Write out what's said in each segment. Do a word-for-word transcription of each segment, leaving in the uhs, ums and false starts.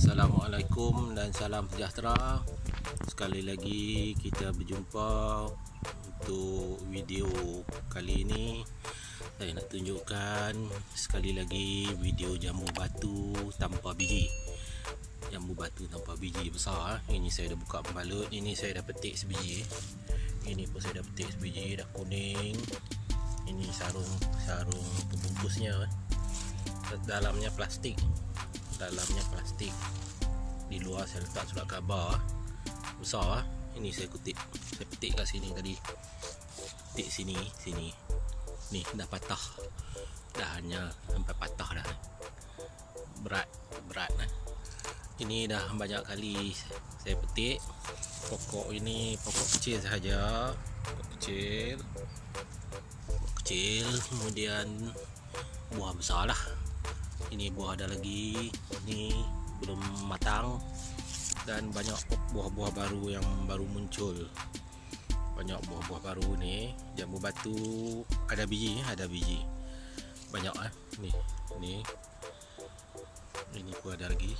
Assalamualaikum dan salam sejahtera. Sekali lagi kita berjumpa untuk video kali ini. Saya nak tunjukkan sekali lagi video jambu batu tanpa biji. Jambu batu tanpa biji besar. Ini saya dah buka pembalut. Ini saya dah petik sebiji. Ini pun saya dah petik sebiji, dah kuning. Ini sarung sarung pembungkusnya. Dalamnya plastik. Dalamnya plastik. Di luar saya letak surat khabar besar. Ini saya kutip, saya petik kat sini tadi. Petik sini, sini. Ni dah patah. Dah hanya sampai patah dah. Berat, berat nah. Ini dah banyak kali saya petik. Pokok ini pokok kecil sahaja. Pokok kecil. Pokok kecil, kemudian buah besar lah. Ini buah ada lagi, ini belum matang, dan banyak buah-buah baru yang baru muncul. Banyak buah-buah baru ni. Jambu batu ada biji, ada biji. Banyak ah. Ni, ni. Ini pun ada lagi.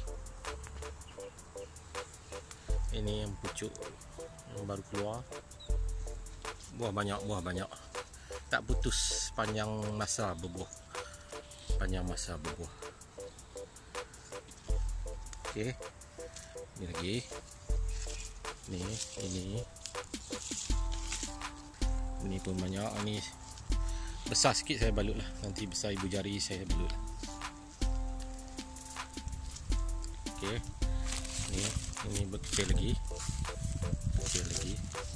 Ini yang pucuk yang baru keluar. Buah banyak, buah banyak. Tak putus sepanjang masa berbuah. Panjang masa berbuah. Okey. Ini lagi. Ni, ini. Ini pun banyak. Ini besar sikit saya balut lah. Nanti besar ibu jari saya balut lah. Okey. Ni, ini berkecil lagi. Kecil lagi.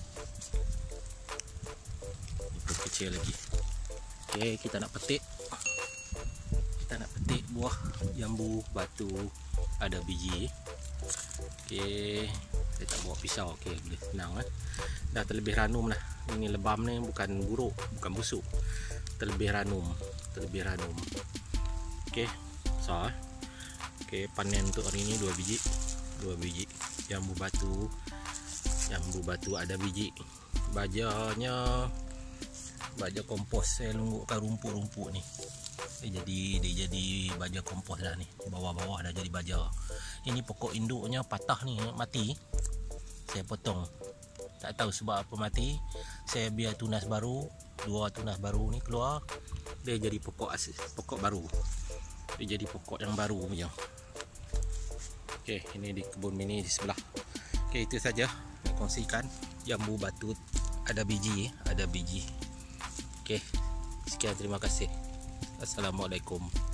Ini pun kecil lagi. Okey, kita nak petik. Kita nak petik buah jambu batu ada biji. Okey, saya tak bawa pisau. Okey, boleh senang eh. Dah terlebih ranum dah. Ini lebam ni bukan buruk, bukan busuk. Terlebih ranum, terlebih ranum. Okey, besar eh. Okey, panen untuk hari ini dua biji. Dua biji jambu batu. Jambu batu ada biji. Bajanya baja kompos, saya lunggukkan rumput-rumput ni. Dia jadi dia jadi baja kompos dah ni. Bawah-bawah dah jadi baja. Ini pokok induknya patah ni, mati. Saya potong. Tak tahu sebab apa mati. Saya biar tunas baru, dua tunas baru ni keluar, dia jadi pokok asli, pokok baru. Dia jadi pokok yang baru punya. Okey, ini di kebun mini di sebelah. Okey, itu saja nak kongsikan jambu batu ada biji, ada biji. Okey. Sekian, terima kasih. Assalamualaikum.